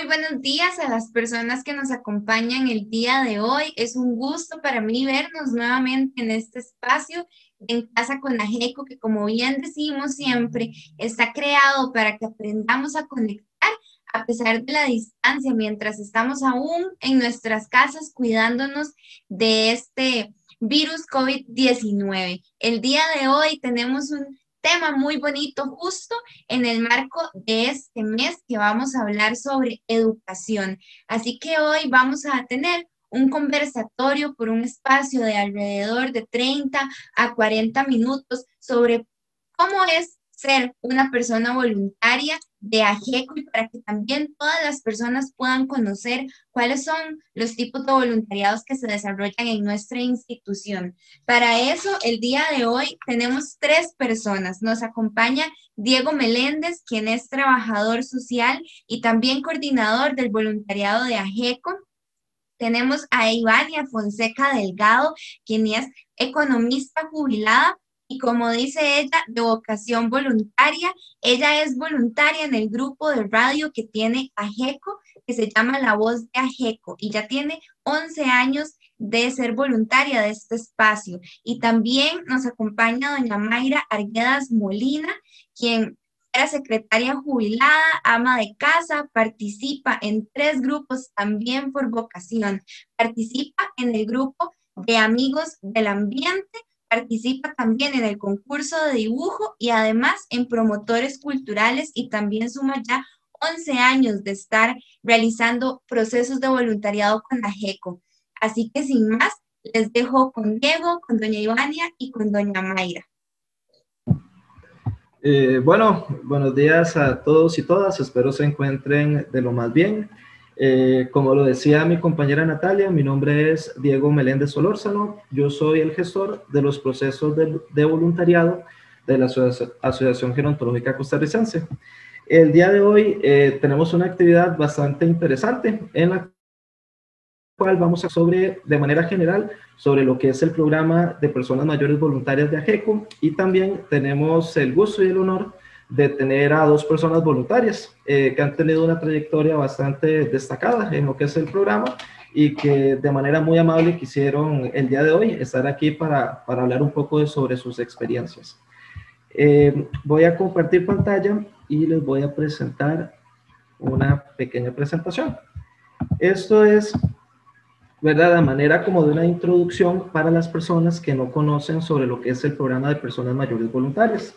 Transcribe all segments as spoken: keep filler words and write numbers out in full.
Muy buenos días a las personas que nos acompañan el día de hoy. Es un gusto para mí vernos nuevamente en este espacio en Casa con Ajeco, que como bien decimos siempre, está creado para que aprendamos a conectar a pesar de la distancia, mientras estamos aún en nuestras casas cuidándonos de este virus COVID diecinueve. El día de hoy tenemos un tema muy bonito justo en el marco de este mes que vamos a hablar sobre educación. Así que hoy vamos a tener un conversatorio por un espacio de alrededor de treinta a cuarenta minutos sobre cómo es ser una persona voluntaria de AGECO y para que también todas las personas puedan conocer cuáles son los tipos de voluntariados que se desarrollan en nuestra institución. Para eso, el día de hoy tenemos tres personas. Nos acompaña Diego Meléndez, quien es trabajador social y también coordinador del voluntariado de AGECO. Tenemos a Ivania Fonseca Delgado, quien es economista jubilada y como dice ella, de vocación voluntaria. Ella es voluntaria en el grupo de radio que tiene AGECO, que se llama La Voz de AGECO, y ya tiene once años de ser voluntaria de este espacio. Y también nos acompaña doña Mayra Arguedas Molina, quien era secretaria jubilada, ama de casa, participa en tres grupos también por vocación. Participa en el grupo de Amigos del Ambiente, participa también en el concurso de dibujo y además en promotores culturales y también suma ya once años de estar realizando procesos de voluntariado con AGECO. Así que sin más, les dejo con Diego, con doña Ivania y con doña Mayra. Eh, bueno, buenos días a todos y todas, espero se encuentren de lo más bien. Eh, como lo decía mi compañera Natalia, mi nombre es Diego Meléndez Solórzano, yo soy el gestor de los procesos de, de voluntariado de la Asociación Gerontológica Costarricense. El día de hoy eh, tenemos una actividad bastante interesante en la cual vamos a sobre, de manera general, sobre lo que es el programa de personas mayores voluntarias de AGECO, y también tenemos el gusto y el honor de tener a dos personas voluntarias eh, que han tenido una trayectoria bastante destacada en lo que es el programa y que de manera muy amable quisieron el día de hoy estar aquí para, para hablar un poco de, sobre sus experiencias. Eh, voy a compartir pantalla y les voy a presentar una pequeña presentación. Esto es, ¿verdad?, de manera como de una introducción para las personas que no conocen sobre lo que es el programa de personas mayores voluntarias.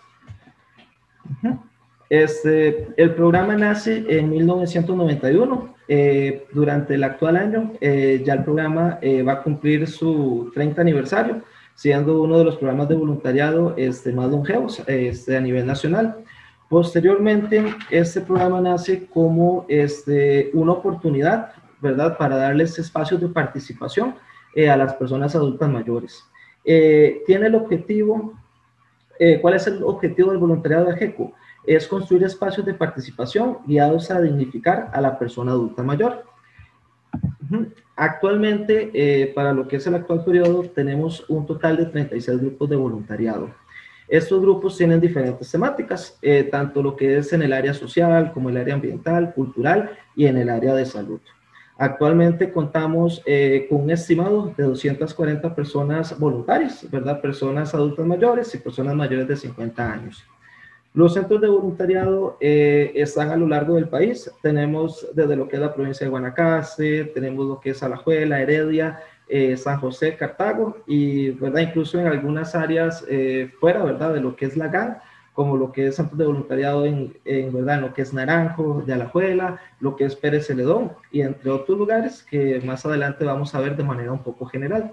Este, el programa nace en mil novecientos noventa y uno. Eh, durante el actual año, eh, ya el programa eh, va a cumplir su treinta aniversario, siendo uno de los programas de voluntariado este, más longevos este, a nivel nacional. Posteriormente, este programa nace como este, una oportunidad, ¿verdad?, para darles espacios de participación eh, a las personas adultas mayores. Eh, tiene el objetivo, eh, ¿cuál es el objetivo del voluntariado de AGECO? Es construir espacios de participación guiados a dignificar a la persona adulta mayor. Uh-huh. Actualmente, eh, para lo que es el actual periodo, tenemos un total de treinta y seis grupos de voluntariado. Estos grupos tienen diferentes temáticas, eh, tanto lo que es en el área social, como el área ambiental, cultural y en el área de salud. Actualmente contamos eh, con un estimado de doscientas cuarenta personas voluntarias, ¿verdad? Personas adultas mayores y personas mayores de cincuenta años. Los centros de voluntariado eh, están a lo largo del país. Tenemos desde lo que es la provincia de Guanacaste, tenemos lo que es Alajuela, Heredia, eh, San José, Cartago, y ¿verdad?, incluso en algunas áreas eh, fuera, ¿verdad?, de lo que es la G A N, como lo que es centros de voluntariado en, en, ¿verdad?, en lo que es Naranjo, de Alajuela, lo que es Pérez Celedón, y entre otros lugares que más adelante vamos a ver de manera un poco general.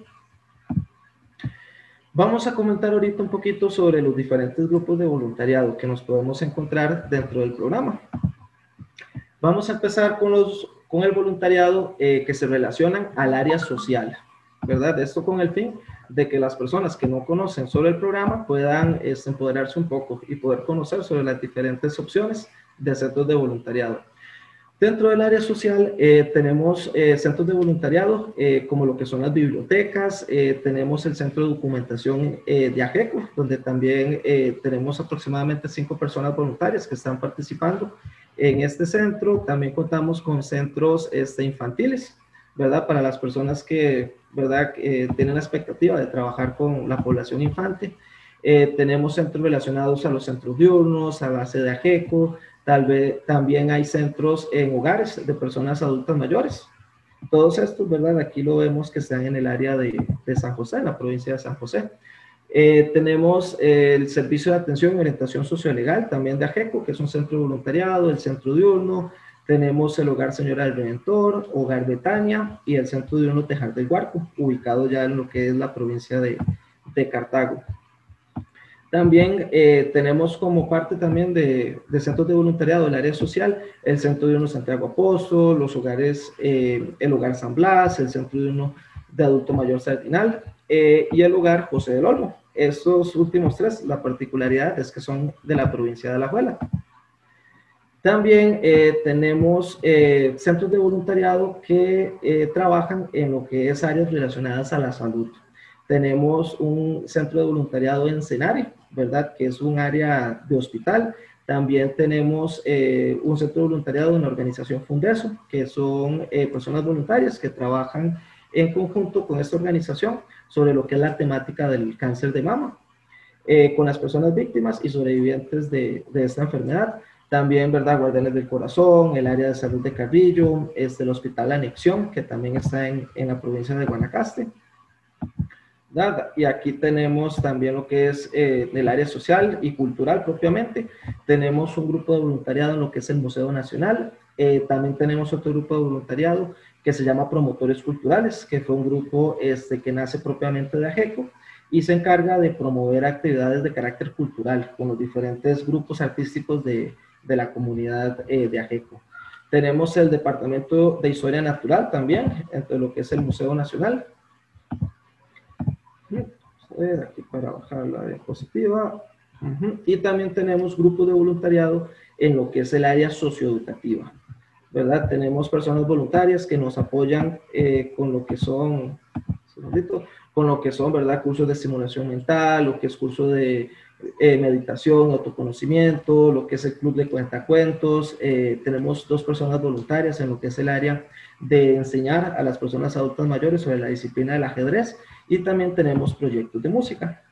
Vamos a comentar ahorita un poquito sobre los diferentes grupos de voluntariado que nos podemos encontrar dentro del programa. Vamos a empezar con, los, con el voluntariado eh, que se relacionan al área social, ¿verdad? Esto con el fin de que las personas que no conocen sobre el programa puedan este, empoderarse un poco y poder conocer sobre las diferentes opciones de centros de voluntariado. Dentro del área social eh, tenemos eh, centros de voluntariado, eh, como lo que son las bibliotecas, eh, tenemos el centro de documentación eh, de AGECO, donde también eh, tenemos aproximadamente cinco personas voluntarias que están participando En este centro también contamos con centros este, infantiles, ¿verdad? Para las personas que, ¿verdad? Eh, tienen la expectativa de trabajar con la población infante. Eh, tenemos centros relacionados a los centros diurnos, a base de AGECO, tal vez también hay centros en hogares de personas adultas mayores. Todos estos, ¿verdad? Aquí lo vemos que están en el área de, de San José, en la provincia de San José. Eh, tenemos eh, el Servicio de Atención y Orientación Sociolegal, también de AGECO, que es un centro de voluntariado, el Centro Diurno, tenemos el Hogar Señora del Redentor, Hogar Betania y el Centro Diurno Tejar del Guarco, ubicado ya en lo que es la provincia de, de Cartago. También eh, tenemos como parte también de, de centros de voluntariado del área social, el Centro Diurno Santiago Apóstol, los hogares, eh, el Hogar San Blas, el Centro Diurno de Adulto Mayor Sardinal eh, y el Hogar José del Olmo. Estos últimos tres, la particularidad es que son de la provincia de Alajuela. También eh, tenemos eh, centros de voluntariado que eh, trabajan en lo que es áreas relacionadas a la salud. Tenemos un centro de voluntariado en Senare, ¿verdad? Que es un área de hospital. También tenemos eh, un centro de voluntariado en la organización Fundeso, que son eh, personas voluntarias que trabajan en conjunto con esta organización sobre lo que es la temática del cáncer de mama, eh, con las personas víctimas y sobrevivientes de, de esta enfermedad. También, ¿verdad? Guardianes del Corazón, el área de salud de Carrillo, este, el Hospital Anexión, que también está en, en la provincia de Guanacaste. ¿Verdad? Y aquí tenemos también lo que es eh, el área social y cultural propiamente. Tenemos un grupo de voluntariado en lo que es el Museo Nacional. Eh, también tenemos otro grupo de voluntariado que se llama Promotores Culturales, que fue un grupo este, que nace propiamente de AGECO y se encarga de promover actividades de carácter cultural con los diferentes grupos artísticos de, de la comunidad eh, de AGECO. Tenemos el Departamento de Historia Natural también, entre lo que es el Museo Nacional. Aquí para bajar la diapositiva. Uh-huh. Y también tenemos grupos de voluntariado en lo que es el área socioeducativa, ¿verdad? Tenemos personas voluntarias que nos apoyan eh, con lo que son, segundito, con lo que son, ¿verdad? Cursos de estimulación mental, lo que es curso de eh, meditación, autoconocimiento, lo que es el club de cuentacuentos. Eh, tenemos dos personas voluntarias en lo que es el área de enseñar a las personas adultas mayores sobre la disciplina del ajedrez. Y también tenemos proyectos de música.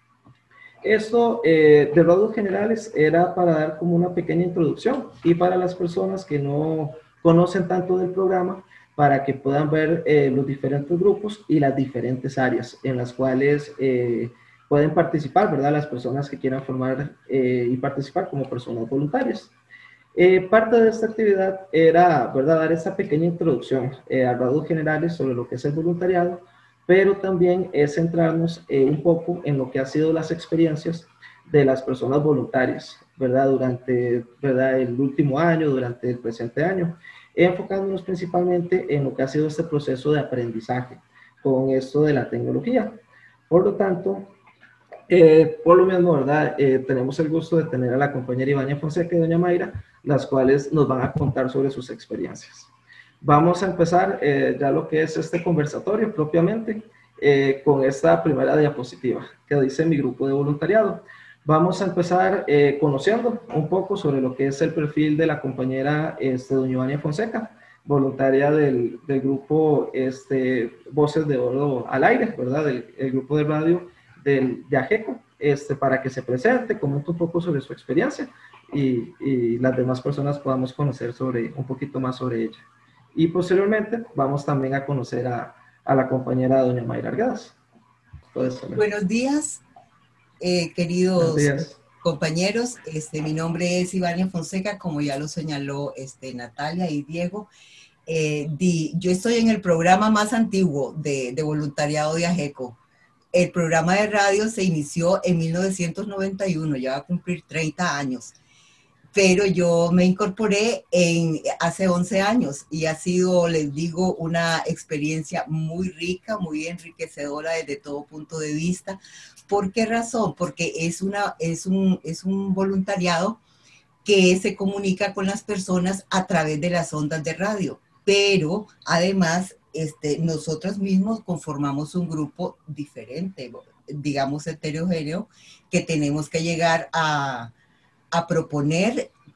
Esto, eh, de rasgos generales, era para dar como una pequeña introducción y para las personas que no conocen tanto del programa, para que puedan ver eh, los diferentes grupos y las diferentes áreas en las cuales eh, pueden participar, ¿verdad? Las personas que quieran formar eh, y participar como personas voluntarias. Eh, parte de esta actividad era, ¿verdad?, dar esta pequeña introducción eh, a rasgos generales sobre lo que es el voluntariado, pero también es centrarnos eh, un poco en lo que han sido las experiencias de las personas voluntarias, ¿verdad? Durante, ¿verdad?, el último año, durante el presente año, enfocándonos principalmente en lo que ha sido este proceso de aprendizaje con esto de la tecnología. Por lo tanto, eh, por lo mismo, ¿verdad? Eh, tenemos el gusto de tener a la compañera Ivania Fonseca y doña Mayra, las cuales nos van a contar sobre sus experiencias. Vamos a empezar eh, ya lo que es este conversatorio propiamente eh, con esta primera diapositiva que dice mi grupo de voluntariado. Vamos a empezar eh, conociendo un poco sobre lo que es el perfil de la compañera este, doña Ivania Fonseca, voluntaria del, del grupo este, Voces de Oro al Aire, ¿verdad? Del el grupo de radio del, de AGECO, este, para que se presente, comente un poco sobre su experiencia y, y las demás personas podamos conocer sobre, un poquito más sobre ella. Y posteriormente vamos también a conocer a, a la compañera doña Mayra Arguedas. Buenos días, eh, queridos Buenos días. compañeros. Este, mi nombre es Ivania Fonseca, como ya lo señaló este, Natalia y Diego. Eh, di, yo estoy en el programa más antiguo de, de voluntariado de AGECO. El programa de radio se inició en mil novecientos noventa y uno, ya va a cumplir treinta años. Pero yo me incorporé en, hace once años y ha sido, les digo, una experiencia muy rica, muy enriquecedora desde todo punto de vista. ¿Por qué razón? Porque es, una, es, un, es un voluntariado que se comunica con las personas a través de las ondas de radio, pero además este, nosotros mismos conformamos un grupo diferente, digamos heterogéneo, que tenemos que llegar a... a proponer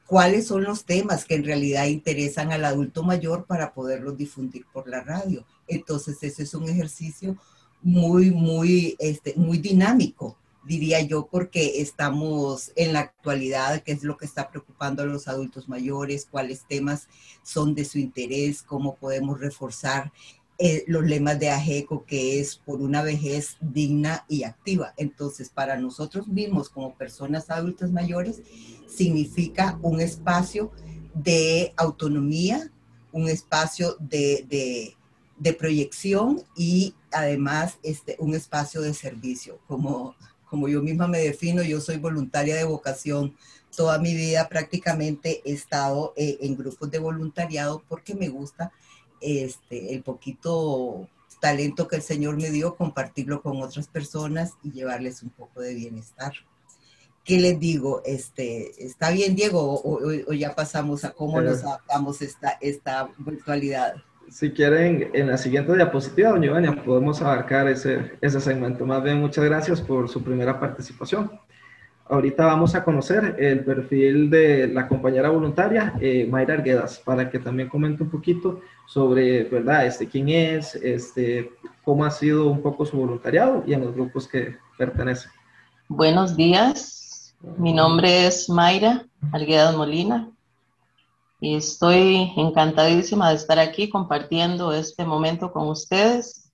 cuáles son los temas que en realidad interesan al adulto mayor para poderlos difundir por la radio. Entonces, ese es un ejercicio muy, muy, este, muy dinámico, diría yo, porque estamos en la actualidad, qué es lo que está preocupando a los adultos mayores, cuáles temas son de su interés, cómo podemos reforzar eh, los lemas de AGECO, que es por una vejez digna y activa. Entonces, para nosotros mismos, como personas adultas mayores, significa un espacio de autonomía, un espacio de, de, de proyección y además este, un espacio de servicio. Como, como yo misma me defino, yo soy voluntaria de vocación. Toda mi vida prácticamente he estado eh, en grupos de voluntariado porque me gusta este, el poquito talento que el Señor me dio, compartirlo con otras personas y llevarles un poco de bienestar. ¿Qué les digo? Este, ¿está bien, Diego? ¿O, o, o ya pasamos a cómo nos adaptamos esta, esta virtualidad? Si quieren, en la siguiente diapositiva, doña Ivania, podemos abarcar ese, ese segmento. Más bien, muchas gracias por su primera participación. Ahorita vamos a conocer el perfil de la compañera voluntaria, eh, Mayra Arguedas, para que también comente un poquito sobre, ¿verdad?, este, quién es, este, cómo ha sido un poco su voluntariado y en los grupos que pertenece. Buenos días, mi nombre es Mayra Arguedas Molina y estoy encantadísima de estar aquí compartiendo este momento con ustedes.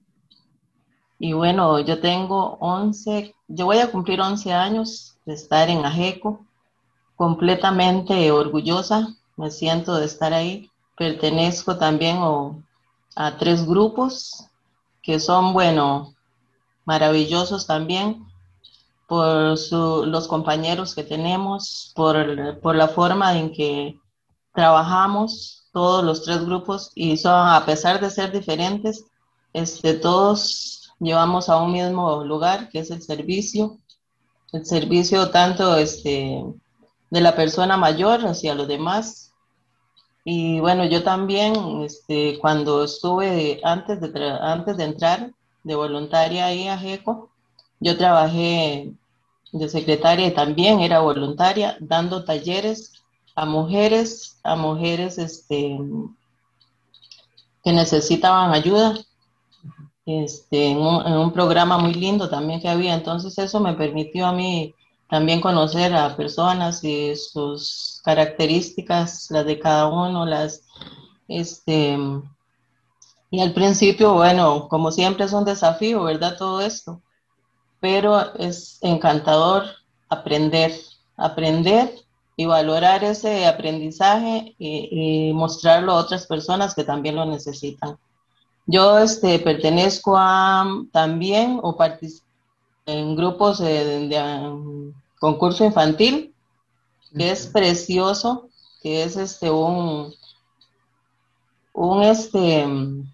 Y bueno, yo tengo once, yo voy a cumplir once años de estar en AGECO, completamente orgullosa, me siento de estar ahí. Pertenezco también oh, a tres grupos que son, bueno, maravillosos también por su, los compañeros que tenemos, por, por la forma en que trabajamos todos los tres grupos y son, a pesar de ser diferentes, este, todos llevamos a un mismo lugar, que es el servicio, el servicio tanto este, de la persona mayor hacia los demás. Y bueno, yo también, este, cuando estuve, antes de, antes de entrar de voluntaria ahí a AGECO, yo trabajé de secretaria y también era voluntaria, dando talleres a mujeres, a mujeres este, que necesitaban ayuda. Este, en, un, en un programa muy lindo también que había. Entonces eso me permitió a mí también conocer a personas y sus características, las de cada uno, las, este, y al principio, bueno, como siempre es un desafío, ¿verdad? Todo esto, pero es encantador aprender, aprender y valorar ese aprendizaje y, y mostrarlo a otras personas que también lo necesitan. Yo este, pertenezco a también o participo en grupos de, de, de um, concurso infantil, que es precioso, que es este un, un este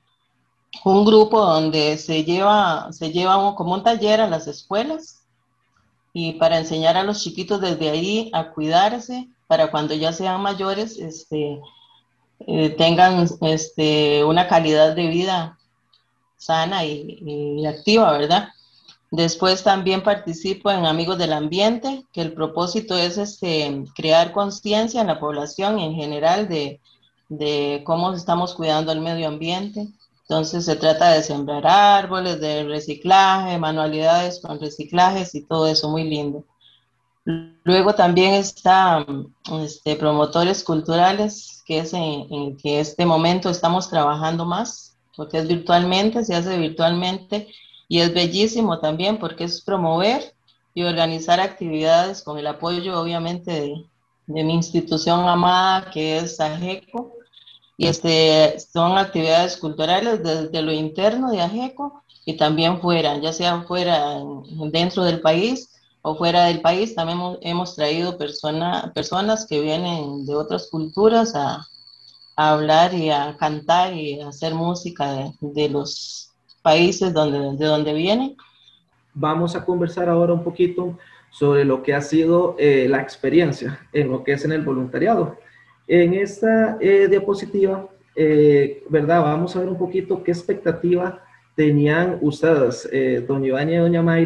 un grupo donde se lleva, se lleva un, como un taller a las escuelas y para enseñar a los chiquitos desde ahí a cuidarse para cuando ya sean mayores este, eh, tengan este, una calidad de vida sana y, y activa, ¿verdad? Después también participo en Amigos del Ambiente, que el propósito es este, crear conciencia en la población en general de, de cómo estamos cuidando el medio ambiente. Entonces se trata de sembrar árboles, de reciclaje, manualidades con reciclajes y todo eso, muy lindo. Luego también está este, promotores culturales, que es en, en que este momento estamos trabajando más, porque es virtualmente, se hace virtualmente, y es bellísimo también porque es promover y organizar actividades con el apoyo obviamente de, de mi institución amada que es AGECO, y este, son actividades culturales desde lo interno de AGECO y también fuera, ya sea fuera dentro del país o fuera del país. También hemos, hemos traído persona, personas que vienen de otras culturas a, a hablar y a cantar y a hacer música de, de los países donde, de donde vienen. Vamos a conversar ahora un poquito sobre lo que ha sido eh, la experiencia en lo que es en el voluntariado. En esta eh, diapositiva, eh, ¿verdad? Vamos a ver un poquito qué expectativa tenían ustedes, eh, doña Ivania y doña Mayra,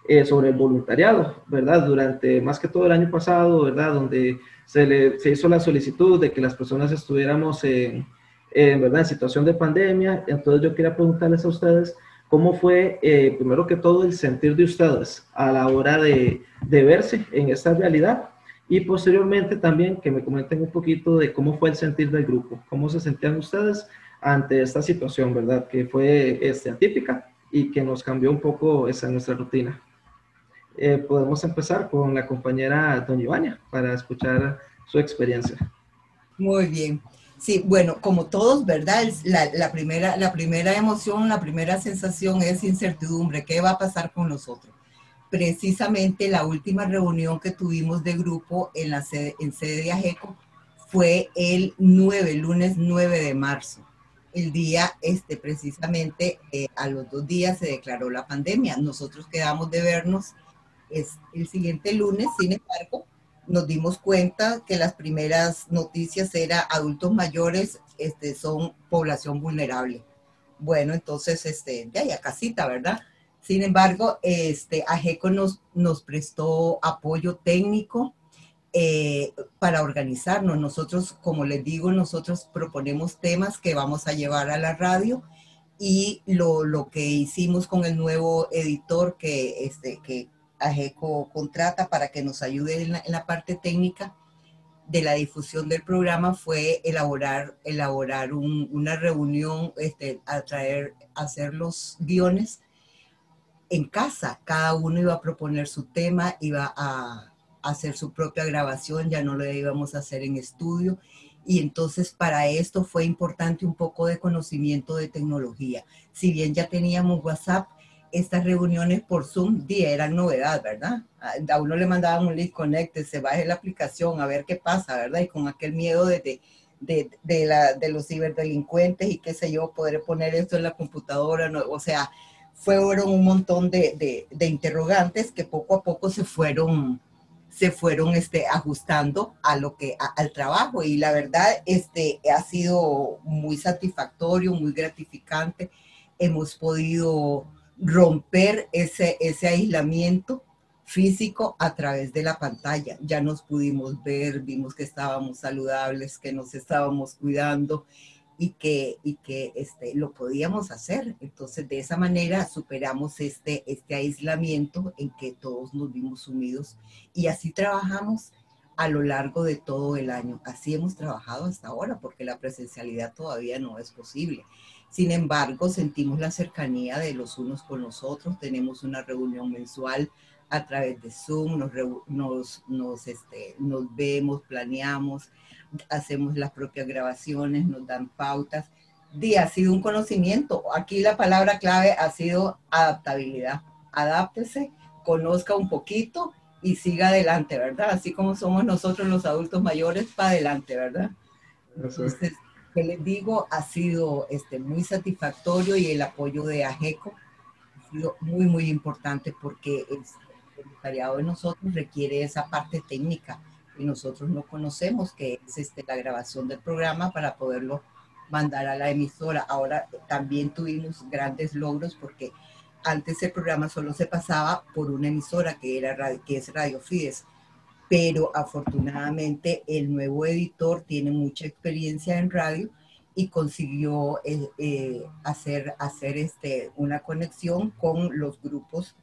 eh, sobre el voluntariado, ¿verdad? Durante más que todo el año pasado, ¿verdad? Donde se, le, se hizo la solicitud de que las personas estuviéramos en, en, ¿verdad? En situación de pandemia. Entonces yo quería preguntarles a ustedes cómo fue, eh, primero que todo, el sentir de ustedes a la hora de, de verse en esta realidad, y posteriormente también que me comenten un poquito de cómo fue el sentir del grupo, cómo se sentían ustedes ante esta situación, ¿verdad? Que fue este, atípica y que nos cambió un poco esa nuestra rutina. Eh, podemos empezar con la compañera doña Ivania para escuchar su experiencia. Muy bien. Sí, bueno, como todos, ¿verdad? La, la, primera, la primera emoción, la primera sensación es incertidumbre. ¿Qué va a pasar con nosotros? Precisamente la última reunión que tuvimos de grupo en la sede, en sede de AGECO fue el nueve, el lunes nueve de marzo. El día, este, precisamente, eh, a los dos días se declaró la pandemia. Nosotros quedamos de vernos es el siguiente lunes, sin embargo, nos dimos cuenta que las primeras noticias era adultos mayores este, son población vulnerable. Bueno, entonces, este, ya, ya casita, ¿verdad? Sin embargo, este, AGECO nos, nos prestó apoyo técnico eh, para organizarnos. Nosotros, como les digo, nosotros proponemos temas que vamos a llevar a la radio, y lo, lo que hicimos con el nuevo editor que, este, que AGECO contrata para que nos ayude en la, en la parte técnica de la difusión del programa fue elaborar, elaborar un, una reunión, este, a traer, hacer los guiones en casa. Cada uno iba a proponer su tema, iba a, a hacer su propia grabación, ya no lo íbamos a hacer en estudio. Y entonces para esto fue importante un poco de conocimiento de tecnología. Si bien ya teníamos WhatsApp, estas reuniones por Zoom día eran novedad, ¿verdad? A uno le mandaban un link, conéctese, baje la aplicación, a ver qué pasa, ¿verdad? Y con aquel miedo de, de, de, de, la, de los ciberdelincuentes y qué sé yo, poder poner esto en la computadora, no, o sea, fueron un montón de, de, de interrogantes que poco a poco se fueron, se fueron este, ajustando a lo que, a, al trabajo, y la verdad este, ha sido muy satisfactorio, muy gratificante. Hemos podido romper ese, ese aislamiento físico a través de la pantalla. Ya nos pudimos ver, vimos que estábamos saludables, que nos estábamos cuidando y que, y que este, lo podíamos hacer. Entonces, de esa manera superamos este, este aislamiento en que todos nos vimos sumidos, y así trabajamos a lo largo de todo el año. Así hemos trabajado hasta ahora, porque la presencialidad todavía no es posible. Sin embargo, sentimos la cercanía de los unos con los otros. Tenemos una reunión mensual a través de Zoom, nos, nos, nos, este, nos vemos, planeamos, hacemos las propias grabaciones, nos dan pautas. Y ha sido un conocimiento. Aquí la palabra clave ha sido adaptabilidad. Adáptese, conozca un poquito y siga adelante, ¿verdad? Así como somos nosotros los adultos mayores, para adelante, ¿verdad? Entonces, que les digo, ha sido este, muy satisfactorio, y el apoyo de AGECO ha sido muy, muy importante, porque el voluntariado de nosotros requiere esa parte técnica que nosotros no conocemos, que es este, la grabación del programa para poderlo mandar a la emisora. Ahora también tuvimos grandes logros, porque antes el programa solo se pasaba por una emisora que, era, que es Radio Fides, pero afortunadamente el nuevo editor tiene mucha experiencia en radio y consiguió eh, eh, hacer, hacer este, una conexión con los grupos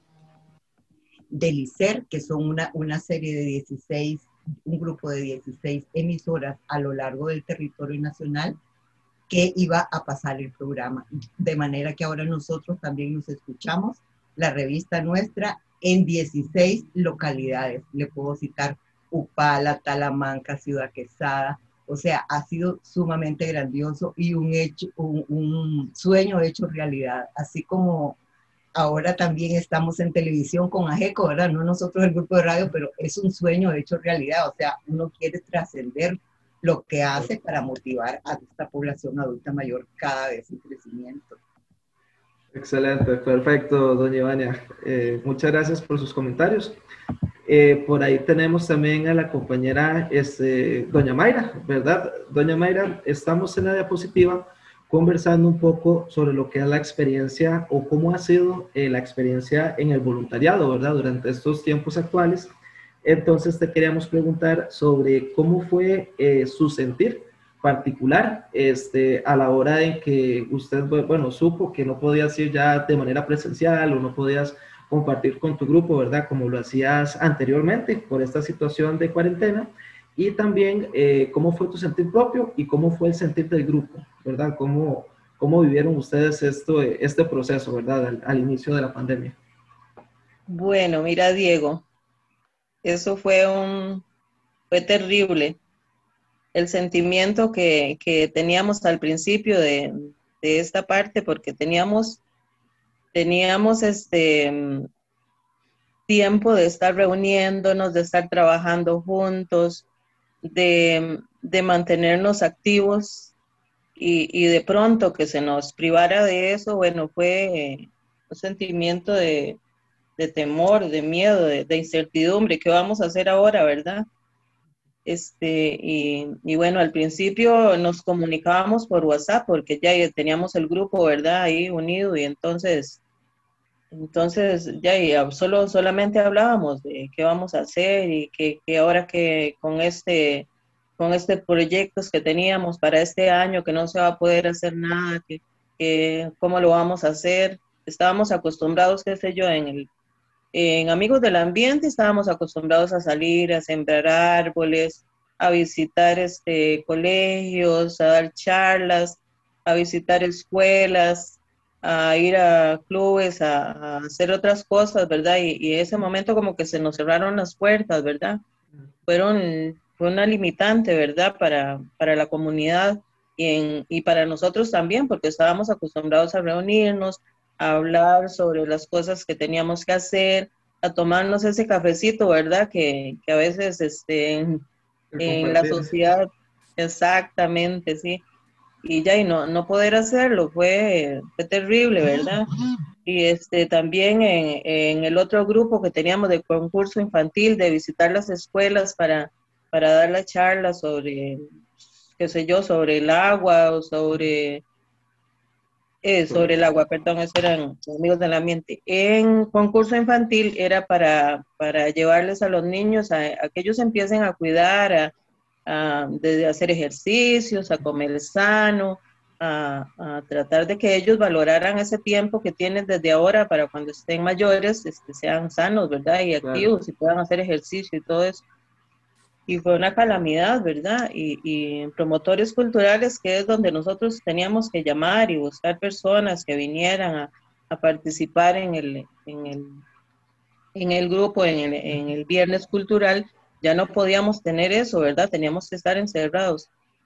del I C E R, que son una, una serie de dieciséis, un grupo de dieciséis emisoras a lo largo del territorio nacional, que iba a pasar el programa. De manera que ahora nosotros también nos escuchamos, la revista nuestra, en dieciséis localidades. Le puedo citar Upala, Talamanca, Ciudad Quesada. O sea, ha sido sumamente grandioso y un, hecho, un, un sueño hecho realidad. Así como ahora también estamos en televisión con AGECO, ¿verdad? No nosotros el grupo de radio, pero es un sueño hecho realidad. O sea, uno quiere trascender lo que hace para motivar a esta población adulta mayor cada vez en crecimiento. Excelente, perfecto, doña Ivania. Eh, muchas gracias por sus comentarios. Eh, por ahí tenemos también a la compañera este, doña Mayra, ¿verdad? Doña Mayra, estamos en la diapositiva conversando un poco sobre lo que es la experiencia o cómo ha sido eh, la experiencia en el voluntariado, ¿verdad? Durante estos tiempos actuales. Entonces te queríamos preguntar sobre cómo fue eh, su sentir particular este, a la hora de que usted, bueno, supo que no podías ir ya de manera presencial o no podías compartir con tu grupo, ¿verdad? Como lo hacías anteriormente por esta situación de cuarentena. Y también eh, cómo fue tu sentir propio y cómo fue el sentir del grupo, ¿verdad? ¿Cómo, cómo vivieron ustedes esto, este proceso, ¿verdad? Al, al inicio de la pandemia. Bueno, mira, Diego, eso fue un, fue terrible. El sentimiento que, que teníamos al principio de, de esta parte, porque teníamos, teníamos este tiempo de estar reuniéndonos, de estar trabajando juntos, de, de mantenernos activos y, y de pronto que se nos privara de eso, bueno, fue un sentimiento de, de temor, de miedo, de, de incertidumbre. ¿Qué vamos a hacer ahora, verdad? Este, y, y bueno, al principio nos comunicábamos por WhatsApp porque ya teníamos el grupo, ¿verdad? Ahí unido y entonces, entonces ya y solo, solamente hablábamos de qué vamos a hacer y que, que ahora que con este, con este proyectos que teníamos para este año que no se va a poder hacer nada, que, que cómo lo vamos a hacer. Estábamos acostumbrados, qué sé yo, en el En Amigos del Ambiente estábamos acostumbrados a salir, a sembrar árboles, a visitar este, colegios, a dar charlas, a visitar escuelas, a ir a clubes, a, a hacer otras cosas, ¿verdad? Y, y ese momento como que se nos cerraron las puertas, ¿verdad? Fueron, fue una limitante, ¿verdad? Para, para la comunidad y, en, y para nosotros también, porque estábamos acostumbrados a reunirnos, a hablar sobre las cosas que teníamos que hacer, a tomarnos ese cafecito, ¿verdad? Que, que a veces este, en, en la sociedad, exactamente, sí. Y ya, y no, no poder hacerlo fue, fue terrible, ¿verdad? Y este, también en, en el otro grupo que teníamos de concurso infantil, de visitar las escuelas para, para dar la charla sobre, qué sé yo, sobre el agua o sobre eh, sobre el agua, perdón, esos eran Amigos del Ambiente. En concurso infantil era para, para llevarles a los niños a, a que ellos empiecen a cuidar, a, a, desde hacer ejercicios, a comer sano, a, a tratar de que ellos valoraran ese tiempo que tienen desde ahora para cuando estén mayores, este, sean sanos, ¿verdad? Y activos, claro, y puedan hacer ejercicio y todo eso. Y fue una calamidad, ¿verdad? Y, y promotores culturales, que es donde nosotros teníamos que llamar y buscar personas que vinieran a, a participar en el, en, el, en el grupo, en el, en el Viernes Cultural, ya no podíamos tener eso, ¿verdad? Teníamos que estar encerrados.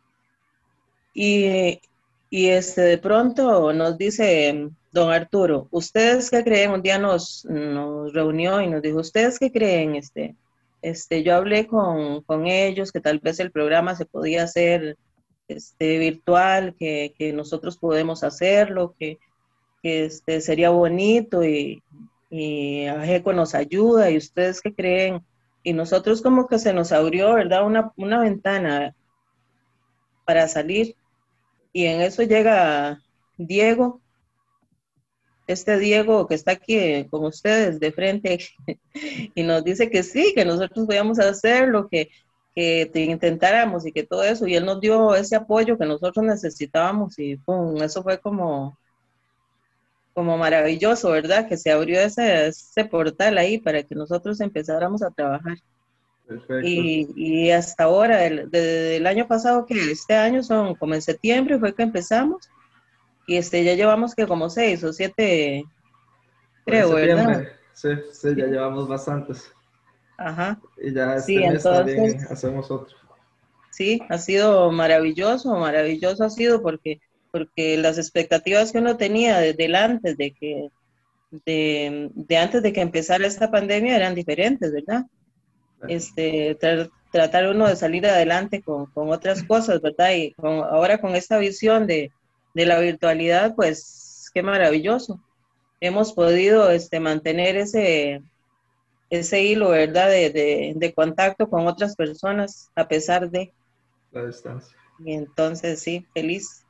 Y, y este, de pronto nos dice don Arturo, ¿ustedes qué creen? Un día nos, nos reunió y nos dijo, ¿ustedes qué creen? Este, este, yo hablé con, con ellos que tal vez el programa se podía hacer este, virtual, que, que nosotros podemos hacerlo, que, que este, sería bonito y, y Ajeco nos ayuda y ustedes qué creen. Y nosotros como que se nos abrió, ¿verdad? Una, una ventana para salir. Y en eso llega Diego, este Diego que está aquí con ustedes de frente, y nos dice que sí, que nosotros podíamos hacerlo, que, que intentáramos y que todo eso, y él nos dio ese apoyo que nosotros necesitábamos, y pum, eso fue como, como maravilloso, ¿verdad? Que se abrió ese, ese portal ahí para que nosotros empezáramos a trabajar. Perfecto. Y, y hasta ahora, el, desde el año pasado, que este año son como en septiembre fue que empezamos, y este ya llevamos que como seis o siete, creo, ¿verdad? Sí, sí, sí, ya llevamos bastantes. Ajá. Y ya este sí, mes entonces, también hacemos otro. Sí, ha sido maravilloso, maravilloso ha sido porque, porque las expectativas que uno tenía desde antes de que, de, de antes de que empezara esta pandemia eran diferentes, ¿verdad? Este, tra tratar uno de salir adelante con, con otras cosas, ¿verdad? Y con, ahora con esta visión de, de la virtualidad, pues qué maravilloso. Hemos podido este, mantener ese, ese hilo, ¿verdad? De, de, de contacto con otras personas a pesar de la distancia. Y entonces, sí, feliz.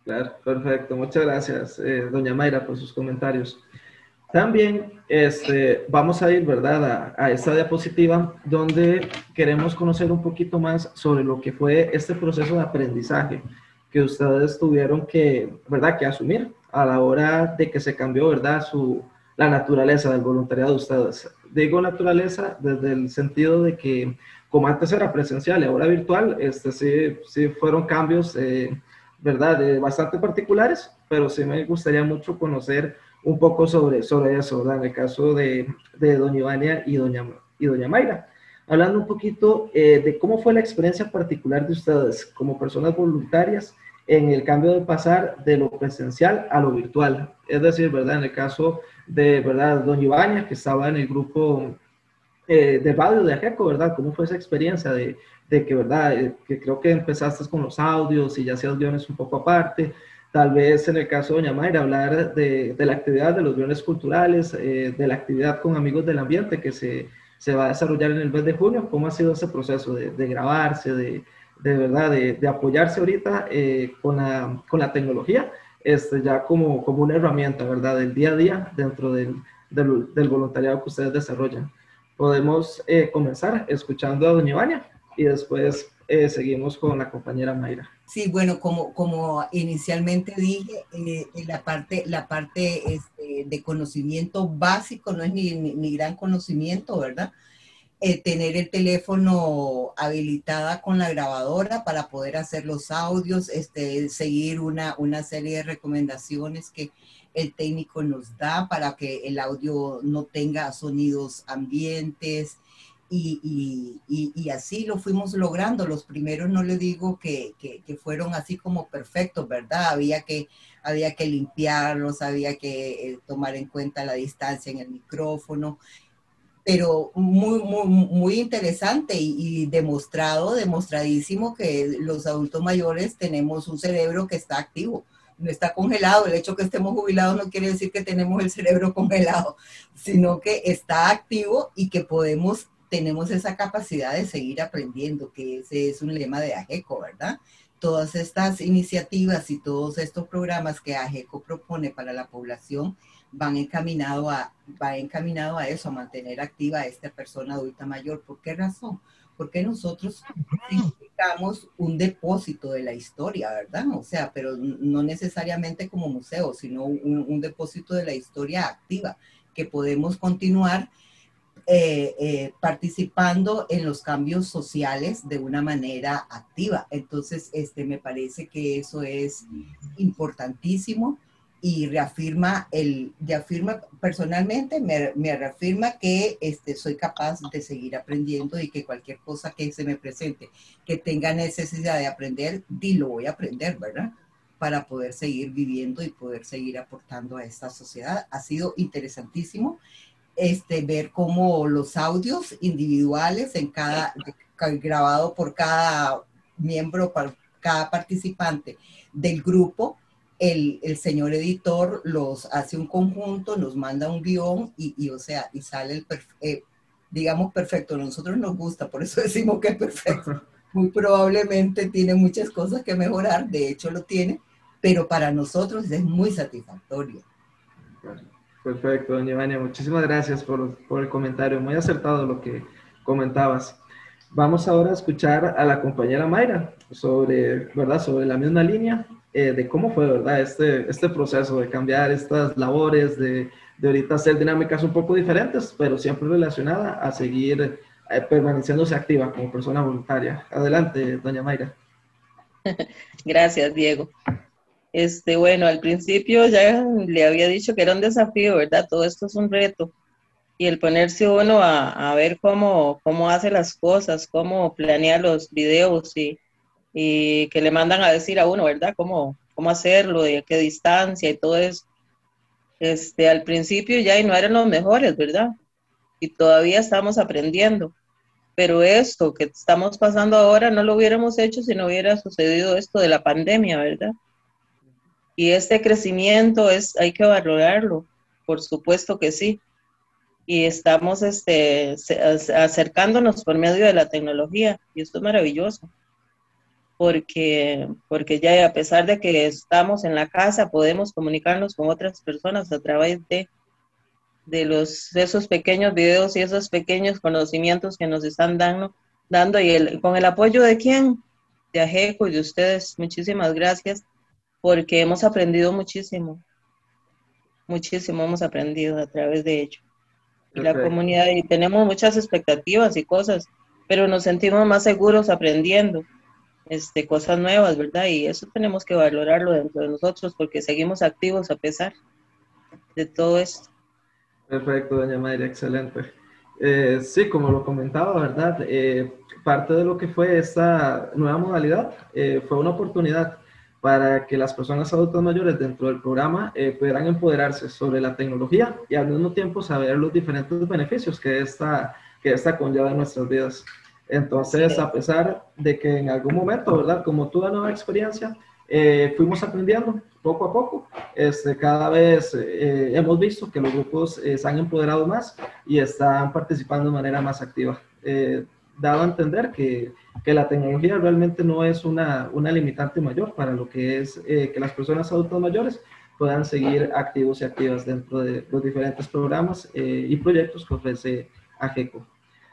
Claro, perfecto. Muchas gracias, eh, doña Mayra, por sus comentarios. También este, vamos a ir, ¿verdad?, a, a esta diapositiva donde queremos conocer un poquito más sobre lo que fue este proceso de aprendizaje que ustedes tuvieron que, ¿verdad?, que asumir a la hora de que se cambió, ¿verdad?, su, la naturaleza del voluntariado de ustedes. Digo naturaleza desde el sentido de que, como antes era presencial y ahora virtual, este, sí, sí fueron cambios, eh, ¿verdad?, eh, bastante particulares, pero sí me gustaría mucho conocer un poco sobre, sobre eso, ¿verdad? En el caso de, de doña Ivania y doña, y doña Mayra. Hablando un poquito eh, de cómo fue la experiencia particular de ustedes como personas voluntarias en el cambio de pasar de lo presencial a lo virtual. Es decir, ¿verdad? En el caso de, ¿verdad?, doña Ivania, que estaba en el grupo eh, de radio de Ajeco, ¿verdad? ¿Cómo fue esa experiencia de, de que, ¿verdad? Eh, que creo que empezaste con los audios y ya hacías guiones un poco aparte. Tal vez en el caso de doña Mayra, hablar de, de la actividad de los guiones culturales, eh, de la actividad con Amigos del Ambiente que se, se va a desarrollar en el mes de junio. ¿Cómo ha sido ese proceso de, de grabarse, de, de verdad, de, de apoyarse ahorita eh, con, la, con la tecnología, este, ya como, como una herramienta, ¿verdad?, del día a día dentro del, del, del voluntariado que ustedes desarrollan? Podemos eh, comenzar escuchando a doña Ivania y después eh, seguimos con la compañera Mayra. Sí, bueno, como, como inicialmente dije, eh, la parte, la parte este, de conocimiento básico no es ni, ni, ni gran conocimiento, ¿verdad? Eh, tener el teléfono habilitada con la grabadora para poder hacer los audios, este, seguir una, una serie de recomendaciones que el técnico nos da para que el audio no tenga sonidos ambientes, y, y, y, y así lo fuimos logrando. Los primeros no le digo que, que, que fueron así como perfectos, ¿verdad? Había que, había que limpiarlos, había que eh, tomar en cuenta la distancia en el micrófono, pero muy, muy, muy interesante y, y demostrado, demostradísimo que los adultos mayores tenemos un cerebro que está activo, no está congelado. El hecho que estemos jubilados no quiere decir que tenemos el cerebro congelado, sino que está activo y que podemos, tenemos esa capacidad de seguir aprendiendo, que ese es un lema de Ajeco, ¿verdad? Todas estas iniciativas y todos estos programas que Ajeco propone para la población van encaminado a, va encaminado a eso, a mantener activa a esta persona adulta mayor. ¿Por qué razón? Porque nosotros significamos un depósito de la historia, ¿verdad? O sea, pero no necesariamente como museo, sino un, un depósito de la historia activa, que podemos continuar eh, eh, participando en los cambios sociales de una manera activa. Entonces, este, me parece que eso es importantísimo. Y reafirma, el, reafirma personalmente, me, me reafirma que este, soy capaz de seguir aprendiendo y que cualquier cosa que se me presente, que tenga necesidad de aprender, di lo voy a aprender, ¿verdad? Para poder seguir viviendo y poder seguir aportando a esta sociedad. Ha sido interesantísimo este, ver cómo los audios individuales en cada, grabado por cada miembro, por cada participante del grupo, El, el señor editor los hace un conjunto, nos manda un guión y, y o sea, y sale el, eh, digamos, perfecto. A nosotros nos gusta, por eso decimos que es perfecto. Muy probablemente tiene muchas cosas que mejorar, de hecho lo tiene, pero para nosotros es muy satisfactorio. Perfecto, doña Ivania, muchísimas gracias por, por el comentario, muy acertado lo que comentabas. Vamos ahora a escuchar a la compañera Mayra sobre, ¿verdad?, sobre la misma línea. Eh, de cómo fue, ¿verdad?, este, este proceso de cambiar estas labores, de, de ahorita hacer dinámicas un poco diferentes, pero siempre relacionada a seguir eh, permaneciéndose activa como persona voluntaria. Adelante, doña Mayra. Gracias, Diego. Este, bueno, al principio ya le había dicho que era un desafío, ¿verdad? Todo esto es un reto. Y el ponerse uno a, a ver cómo, cómo hace las cosas, cómo planea los videos y y que le mandan a decir a uno, ¿verdad? Cómo, cómo hacerlo, de a qué distancia y todo eso. Este, al principio ya y no eran los mejores, ¿verdad? Y todavía estamos aprendiendo. Pero esto que estamos pasando ahora no lo hubiéramos hecho si no hubiera sucedido esto de la pandemia, ¿verdad? Y este crecimiento es, hay que valorarlo, por supuesto que sí. Y estamos este, acercándonos por medio de la tecnología y esto es maravilloso. porque, porque ya a pesar de que estamos en la casa, podemos comunicarnos con otras personas a través de, de los, de esos pequeños videos y esos pequeños conocimientos que nos están dando, dando y el, con el apoyo de quién, de AGECO y de ustedes. Muchísimas gracias, porque hemos aprendido muchísimo, muchísimo hemos aprendido a través de ello. Y la comunidad, y tenemos muchas expectativas y cosas, pero nos sentimos más seguros aprendiendo este, cosas nuevas, ¿verdad? Y eso tenemos que valorarlo dentro de nosotros, porque seguimos activos a pesar de todo esto. Perfecto, doña Mayra, excelente. Eh, sí, como lo comentaba, ¿verdad? Eh, parte de lo que fue esta nueva modalidad eh, fue una oportunidad para que las personas adultas mayores dentro del programa eh, pudieran empoderarse sobre la tecnología y al mismo tiempo saber los diferentes beneficios que esta, que esta conlleva en nuestras vidas. Entonces, a pesar de que en algún momento, ¿verdad? Como toda nueva experiencia, eh, fuimos aprendiendo poco a poco. Este, cada vez eh, hemos visto que los grupos eh, se han empoderado más y están participando de manera más activa. Eh, dado a entender que, que la tecnología realmente no es una, una limitante mayor para lo que es eh, que las personas adultas mayores puedan seguir activos y activas dentro de los diferentes programas eh, y proyectos que ofrece AGECO.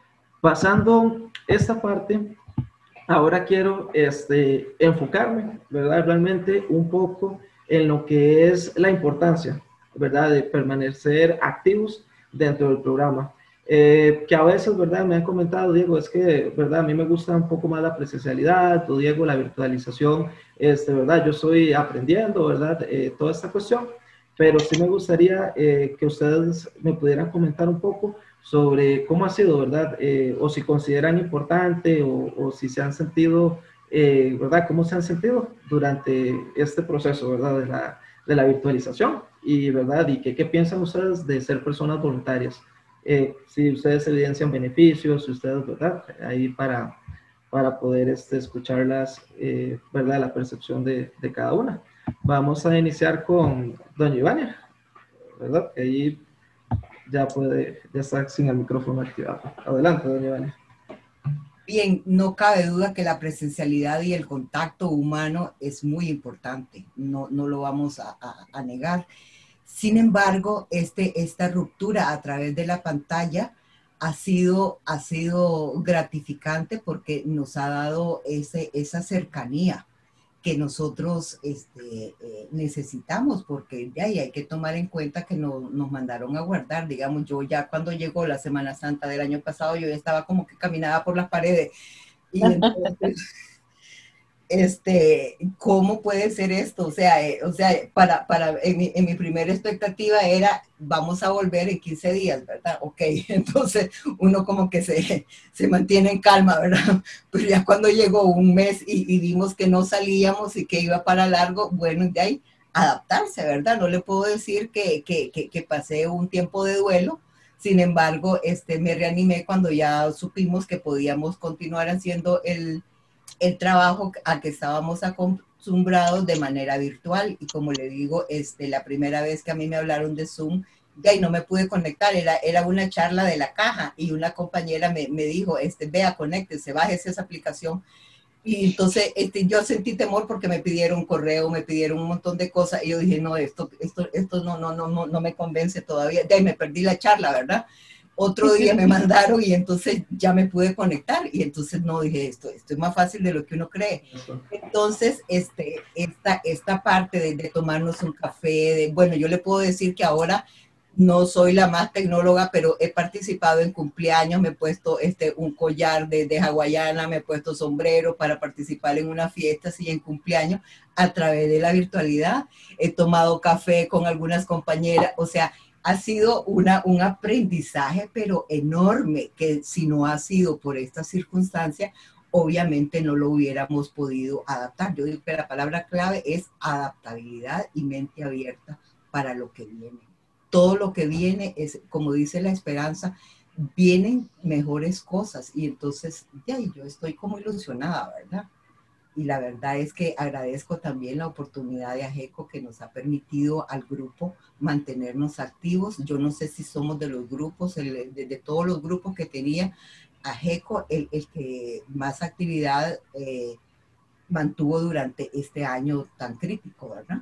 Pasando esta parte, ahora quiero este, enfocarme, ¿verdad? Realmente un poco en lo que es la importancia, ¿verdad? De permanecer activos dentro del programa. Eh, que a veces, ¿verdad? Me han comentado, Diego, es que, ¿verdad? A mí me gusta un poco más la presencialidad, o Diego, la virtualización, este, ¿verdad? Yo estoy aprendiendo, ¿verdad? Eh, toda esta cuestión, pero sí me gustaría eh, que ustedes me pudieran comentar un poco sobre cómo ha sido, ¿verdad? Eh, o si consideran importante o, o si se han sentido, eh, ¿verdad? ¿Cómo se han sentido durante este proceso, ¿verdad? De la, de la virtualización y, ¿verdad? ¿Y qué, qué piensan ustedes de ser personas voluntarias? Eh, si ustedes evidencian beneficios, si ustedes, ¿verdad? Ahí para, para poder este, escucharlas, eh, ¿verdad? La percepción de, de cada una. Vamos a iniciar con doña Ivania, ¿verdad? Ahí ya puede, ya está sin el micrófono activado. Adelante, doña Ivania. Bien, no cabe duda que la presencialidad y el contacto humano es muy importante, no, no lo vamos a, a, a negar. Sin embargo, este, esta ruptura a través de la pantalla ha sido, ha sido gratificante porque nos ha dado ese, esa cercanía que nosotros este, eh, necesitamos, porque de ahí hay que tomar en cuenta que no, nos mandaron a guardar. Digamos, yo ya cuando llegó la Semana Santa del año pasado, yo ya estaba como que caminaba por las paredes. Y entonces, este, ¿cómo puede ser esto? O sea, eh, o sea para, para, en, mi, en mi primera expectativa era, vamos a volver en quince días, ¿verdad? Ok, entonces uno como que se, se mantiene en calma, ¿verdad? Pero ya cuando llegó un mes y, y vimos que no salíamos y que iba para largo, bueno, de ahí adaptarse, ¿verdad? No le puedo decir que, que, que, que pasé un tiempo de duelo. Sin embargo, este, me reanimé cuando ya supimos que podíamos continuar haciendo el el trabajo a que estábamos acostumbrados de manera virtual. Y como le digo, este, la primera vez que a mí me hablaron de Zoom, de ahí no me pude conectar, era, era una charla de la caja y una compañera me, me dijo, este, vea, conéctese, bájese esa aplicación. Y entonces este, yo sentí temor porque me pidieron correo, me pidieron un montón de cosas y yo dije, no, esto, esto, esto no, no, no, no, no me convence todavía. De ahí me perdí la charla, ¿verdad? Otro día me mandaron y entonces ya me pude conectar y entonces no dije esto, esto es más fácil de lo que uno cree. Entonces, este, esta, esta parte de, de tomarnos un café, de, bueno, yo le puedo decir que ahora no soy la más tecnóloga, pero he participado en cumpleaños, me he puesto este, un collar de, de hawaiana, me he puesto sombrero para participar en unas fiestas y en cumpleaños a través de la virtualidad. He tomado café con algunas compañeras, o sea, ha sido una, un aprendizaje, pero enorme, que si no ha sido por esta circunstancia, obviamente no lo hubiéramos podido adaptar. Yo digo que la palabra clave es adaptabilidad y mente abierta para lo que viene. Todo lo que viene es, como dice la esperanza, vienen mejores cosas y entonces ya, yo estoy como ilusionada, ¿verdad? Y la verdad es que agradezco también la oportunidad de AGECO que nos ha permitido al grupo mantenernos activos. Yo no sé si somos de los grupos, el, de, de todos los grupos que tenía AGECO, el, el que más actividad eh, mantuvo durante este año tan crítico, ¿verdad?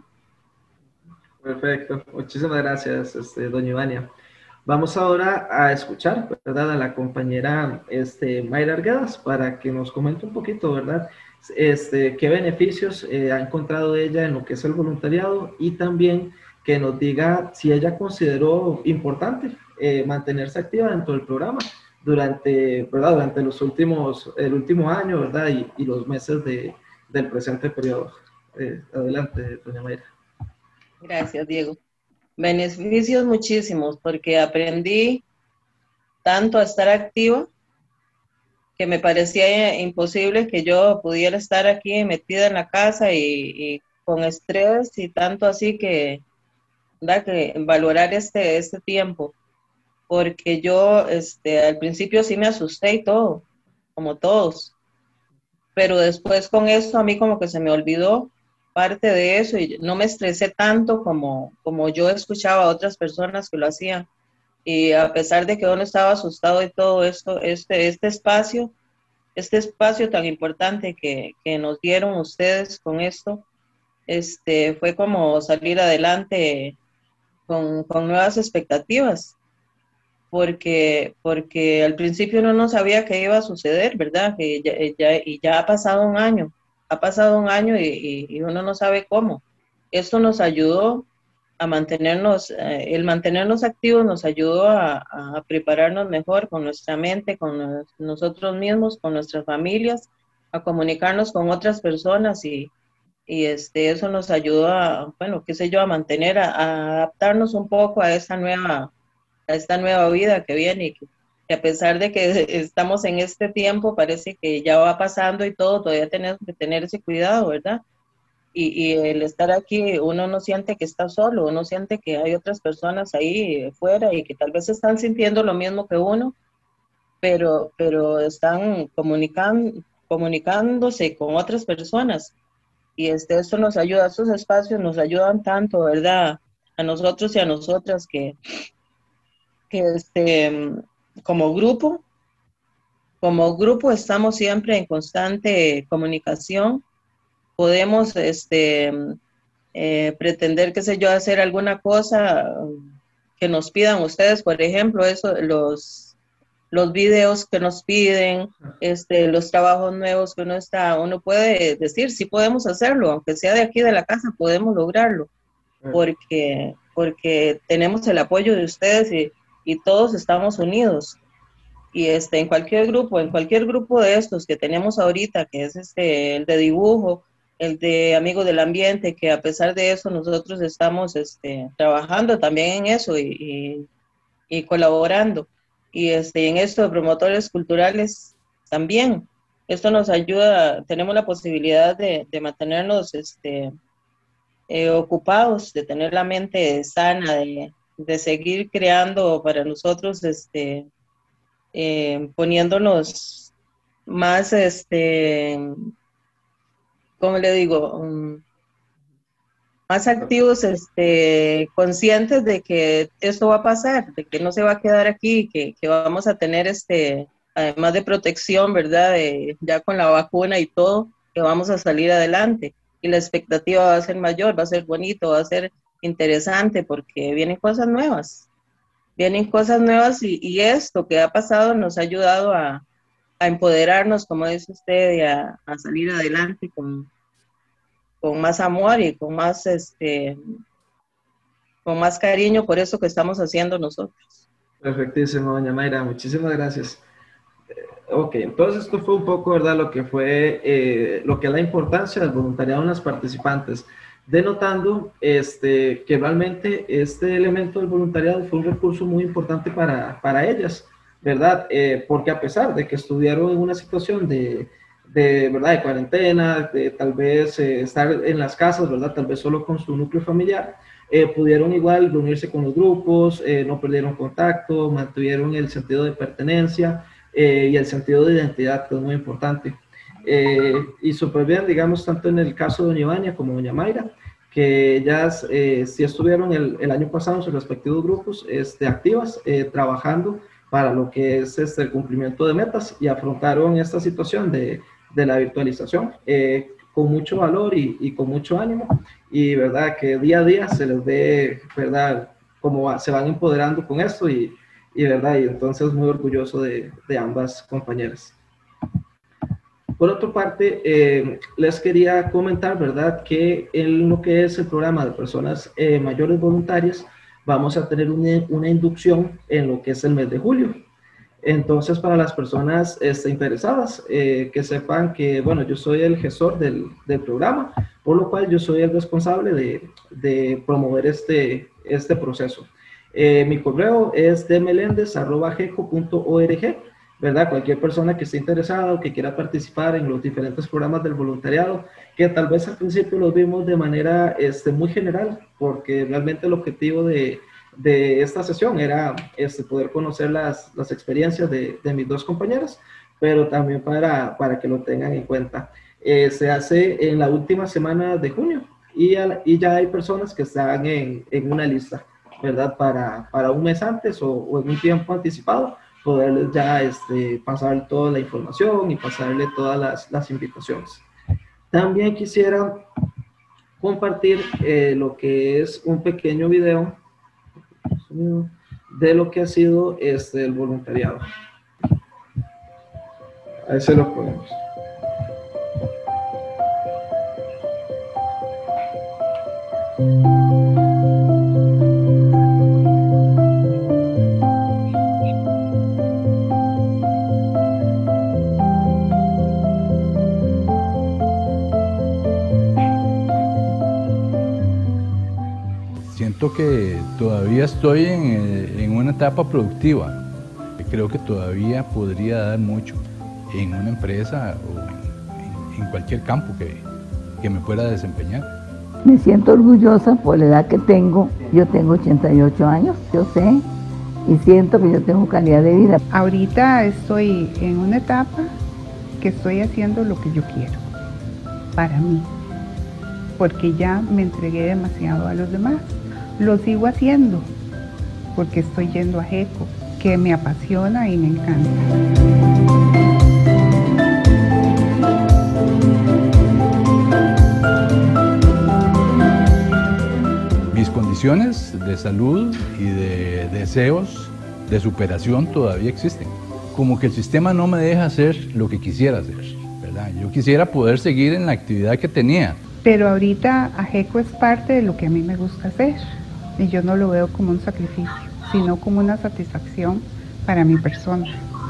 Perfecto, muchísimas gracias, este, doña Ivania. Vamos ahora a escuchar, ¿verdad?, a la compañera este, Mayra Arguedas para que nos comente un poquito, ¿verdad?, este, qué beneficios eh, ha encontrado ella en lo que es el voluntariado y también que nos diga si ella consideró importante eh, mantenerse activa dentro del programa durante, ¿verdad?, durante los últimos, el último año, ¿verdad?, y, y los meses de, del presente periodo. Eh, adelante, doña Mayra. Gracias, Diego. Beneficios muchísimos, porque aprendí tanto a estar activa que me parecía imposible que yo pudiera estar aquí metida en la casa y, y con estrés y tanto así que, ¿verdad?, que valorar este, este tiempo, porque yo este, al principio sí me asusté y todo, como todos, pero después con esto a mí como que se me olvidó parte de eso y no me estresé tanto como, como yo escuchaba a otras personas que lo hacían. Y a pesar de que uno estaba asustado y todo esto, este, este espacio, este espacio tan importante que, que nos dieron ustedes con esto, este, fue como salir adelante con, con nuevas expectativas, porque, porque al principio uno no sabía qué iba a suceder, ¿verdad? Que ya, ya, y ya ha pasado un año, ha pasado un año y, y, y uno no sabe cómo. Esto nos ayudó a mantenernos, eh, el mantenernos activos nos ayudó a, a prepararnos mejor con nuestra mente, con nos, nosotros mismos, con nuestras familias, a comunicarnos con otras personas y, y este, eso nos ayudó a, bueno, qué sé yo, a mantener, a, a adaptarnos un poco a esta nueva, a esta nueva vida que viene y que, que a pesar de que estamos en este tiempo, parece que ya va pasando y todo, todavía tenemos que tener ese cuidado, ¿verdad? Y, y el estar aquí, uno no siente que está solo, uno siente que hay otras personas ahí fuera y que tal vez están sintiendo lo mismo que uno, pero, pero están comunican, comunicándose con otras personas. Y este, esto nos ayuda, estos espacios nos ayudan tanto, ¿verdad? A nosotros y a nosotras que, que este, como grupo, como grupo estamos siempre en constante comunicación. Podemos este, eh, pretender, qué sé yo, hacer alguna cosa que nos pidan ustedes, por ejemplo, eso, los, los videos que nos piden, este, los trabajos nuevos que uno está, uno puede decir, sí podemos hacerlo, aunque sea de aquí de la casa, podemos lograrlo, porque, porque tenemos el apoyo de ustedes y, y todos estamos unidos. Y este, en cualquier grupo, en cualquier grupo de estos que tenemos ahorita, que es este, el de dibujo, el de amigos del ambiente, que a pesar de eso nosotros estamos este, trabajando también en eso y, y, y colaborando. Y este, en esto de promotores culturales también. Esto nos ayuda, tenemos la posibilidad de, de mantenernos este, eh, ocupados, de tener la mente sana, de, de seguir creando para nosotros este, Eh, poniéndonos más, este, ¿cómo le digo? Um, más activos, este, conscientes de que esto va a pasar, de que no se va a quedar aquí, que, que vamos a tener, este, además de protección, ¿verdad? De, ya con la vacuna y todo, que vamos a salir adelante. Y la expectativa va a ser mayor, va a ser bonito, va a ser interesante, porque vienen cosas nuevas. Vienen cosas nuevas y, y esto que ha pasado nos ha ayudado a, a empoderarnos, como dice usted, y a, a salir adelante con, con más amor y con más, este, con más cariño por eso que estamos haciendo nosotros. Perfectísimo, doña Mayra, muchísimas gracias. Ok, entonces esto fue un poco, ¿verdad?, lo que fue, eh, lo que es la importancia del voluntariado en las participantes, denotando este, que realmente este elemento del voluntariado fue un recurso muy importante para, para ellas, ¿verdad? Eh, porque a pesar de que estuvieron en una situación de, de, ¿verdad?, de cuarentena, de tal vez eh, estar en las casas, ¿verdad?, tal vez solo con su núcleo familiar, eh, pudieron igual reunirse con los grupos, eh, no perdieron contacto, mantuvieron el sentido de pertenencia, Eh, y el sentido de identidad, que es muy importante. Eh, y súper bien, digamos, tanto en el caso de doña Ivania como doña Mayra, que ellas eh, sí estuvieron el, el año pasado en sus respectivos grupos este, activas, eh, trabajando para lo que es este, el cumplimiento de metas y afrontaron esta situación de, de la virtualización, eh, con mucho valor y, y con mucho ánimo, y verdad que día a día se les ve, verdad, cómo va, se van empoderando con esto, y, y verdad, y entonces muy orgulloso de, de ambas compañeras. Por otra parte, eh, les quería comentar, ¿verdad?, que en lo que es el programa de personas eh, mayores voluntarias, vamos a tener una, una inducción en lo que es el mes de julio. Entonces, para las personas este, interesadas, eh, que sepan que, bueno, yo soy el gestor del, del programa, por lo cual yo soy el responsable de, de promover este, este proceso. Eh, mi correo es d melendez arroba geco punto org. ¿Verdad? Cualquier persona que esté interesada o que quiera participar en los diferentes programas del voluntariado, que tal vez al principio los vimos de manera este, muy general, porque realmente el objetivo de, de esta sesión era este, poder conocer las, las experiencias de, de mis dos compañeras, pero también para, para que lo tengan en cuenta. Eh, se hace en la última semana de junio y, a, y ya hay personas que están en, en una lista, ¿verdad? Para, para un mes antes o, o en un tiempo anticipado, poderles ya este, pasar toda la información y pasarle todas las, las invitaciones. También quisiera compartir eh, lo que es un pequeño video de lo que ha sido este, el voluntariado. Ahí se lo ponemos. Siento que todavía estoy en, en una etapa productiva. Creo que todavía podría dar mucho en una empresa o en, en, en cualquier campo que, que me pueda desempeñar. Me siento orgullosa por la edad que tengo. Yo tengo ochenta y ocho años, yo sé, y siento que yo tengo calidad de vida. Ahorita estoy en una etapa que estoy haciendo lo que yo quiero, para mí, porque ya me entregué demasiado a los demás. Lo sigo haciendo porque estoy yendo a GECO, que me apasiona y me encanta. Mis condiciones de salud y de deseos de superación todavía existen. Como que el sistema no me deja hacer lo que quisiera hacer, ¿verdad? Yo quisiera poder seguir en la actividad que tenía. Pero ahorita AGECO es parte de lo que a mí me gusta hacer. Y yo no lo veo como un sacrificio, sino como una satisfacción para mi persona.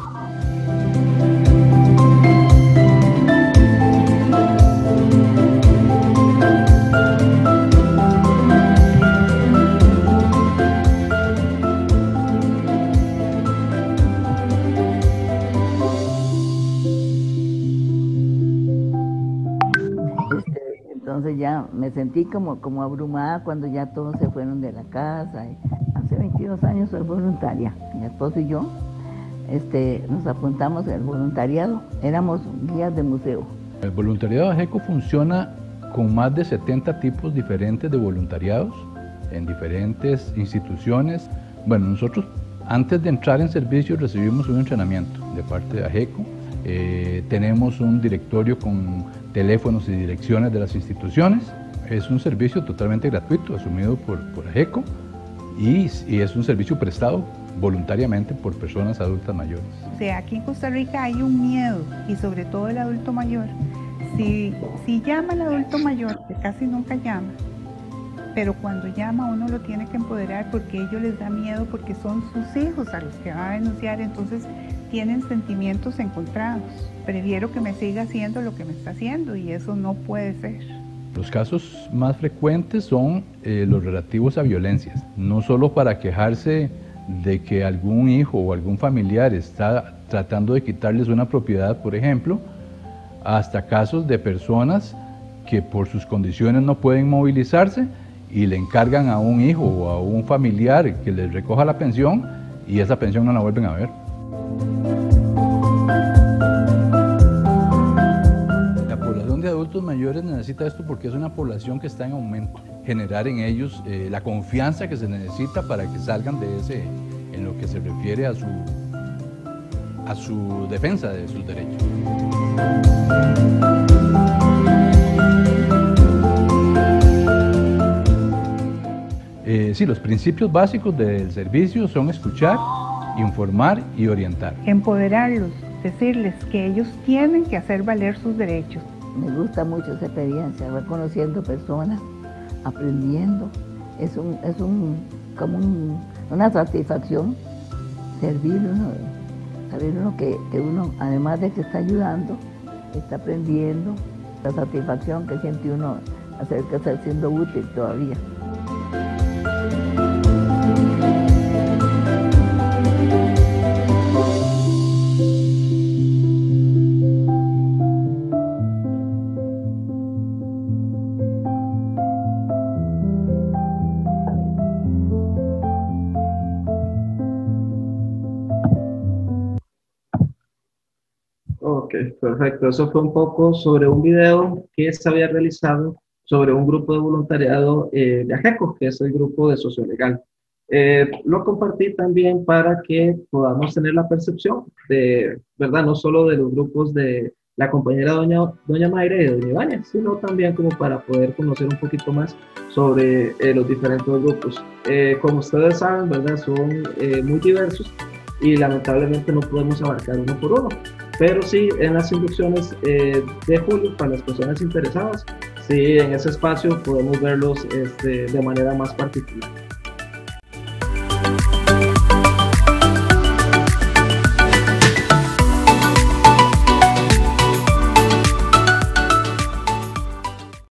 Entonces ya me sentí como, como abrumada cuando ya todos se fueron de la casa. Hace veintidós años soy voluntaria. Mi esposo y yo este, nos apuntamos al voluntariado. Éramos guías de museo. El voluntariado de AGECO funciona con más de setenta tipos diferentes de voluntariados en diferentes instituciones. Bueno, nosotros antes de entrar en servicio recibimos un entrenamiento de parte de AGECO. Eh, tenemos un directorio con teléfonos y direcciones de las instituciones. Es un servicio totalmente gratuito, asumido por, por AGECO, y, y es un servicio prestado voluntariamente por personas adultas mayores. O sea, aquí en Costa Rica hay un miedo, y sobre todo el adulto mayor. Si, si llama al adulto mayor, que casi nunca llama, pero cuando llama uno lo tiene que empoderar porque a ellos les da miedo, porque son sus hijos a los que va a denunciar, entonces tienen sentimientos encontrados. Prefiero que me siga haciendo lo que me está haciendo, y eso no puede ser. Los casos más frecuentes son eh, los relativos a violencias, no solo para quejarse de que algún hijo o algún familiar está tratando de quitarles una propiedad, por ejemplo, hasta casos de personas que por sus condiciones no pueden movilizarse y le encargan a un hijo o a un familiar que les recoja la pensión, y esa pensión no la vuelven a ver. La población de adultos mayores necesita esto porque es una población que está en aumento. Generar en ellos eh, la confianza que se necesita para que salgan de ese, en lo que se refiere a su, a su defensa de sus derechos. Eh, sí, los principios básicos del servicio son escuchar, informar y orientar. Empoderarlos, decirles que ellos tienen que hacer valer sus derechos. Me gusta mucho esa experiencia, va conociendo personas, aprendiendo. Es, un, es un, como un, una satisfacción servir uno, saber uno que, que uno, además de que está ayudando, está aprendiendo, la satisfacción que siente uno hacer que está siendo útil todavía. Ok, perfecto. Eso fue un poco sobre un video que se había realizado sobre un grupo de voluntariado eh, de AGECO, que es el grupo de Sociolegal. Eh, lo compartí también para que podamos tener la percepción de, ¿verdad? No solo de los grupos de la compañera doña, doña Mayra y de doña Ibañez, sino también como para poder conocer un poquito más sobre eh, los diferentes grupos. Eh, como ustedes saben, ¿verdad? Son eh, muy diversos y lamentablemente no podemos abarcar uno por uno. Pero sí, en las inducciones eh, de julio, para las personas interesadas, sí, en ese espacio podemos verlos este, de manera más particular.